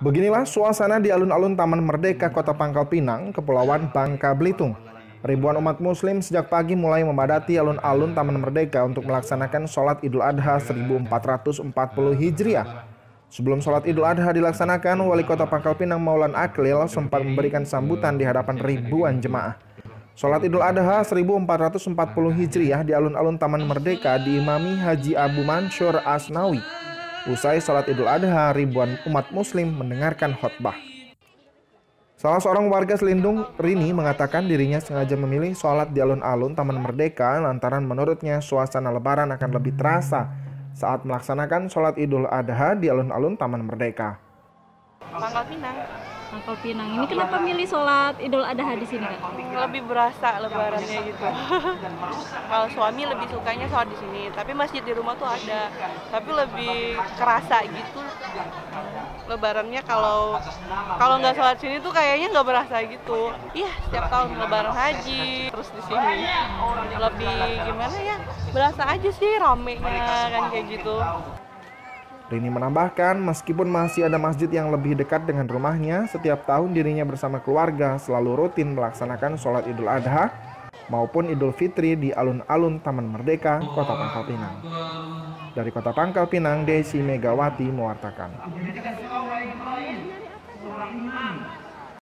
Beginilah suasana di alun-alun Taman Merdeka, Kota Pangkal Pinang, Kepulauan Bangka Belitung. Ribuan umat muslim sejak pagi mulai memadati alun-alun Taman Merdeka untuk melaksanakan sholat Idul Adha 1440 Hijriah. Sebelum sholat Idul Adha dilaksanakan, Wali Kota Pangkal Pinang Maulan Akhlil sempat memberikan sambutan di hadapan ribuan jemaah. Sholat Idul Adha 1440 Hijriah di alun-alun Taman Merdeka diimami Haji Abu Mansur Asnawi. Usai sholat Idul Adha, ribuan umat muslim mendengarkan khotbah. Salah seorang warga Selindung, Rini, mengatakan dirinya sengaja memilih sholat di alun-alun Taman Merdeka lantaran menurutnya suasana lebaran akan lebih terasa saat melaksanakan sholat Idul Adha di alun-alun Taman Merdeka. Pangkal Pinang. Pangkal Pinang. Ini kenapa milih sholat Idul Adha di sini, Kak? Lebih berasa lebarannya gitu. Kalau suami lebih sukanya sholat di sini, tapi masjid di rumah tuh ada. Tapi lebih kerasa gitu. Lebarannya kalau nggak sholat sini tuh kayaknya nggak berasa gitu. Iya, setiap tahun lebaran haji terus di sini lebih gimana ya? Berasa aja sih ramenya kan kayak gitu. Rini menambahkan, meskipun masih ada masjid yang lebih dekat dengan rumahnya, setiap tahun dirinya bersama keluarga selalu rutin melaksanakan sholat Idul Adha maupun Idul Fitri di alun-alun Taman Merdeka, Kota Pangkal Pinang. Dari Kota Pangkal Pinang, Desi Megawati mewartakan.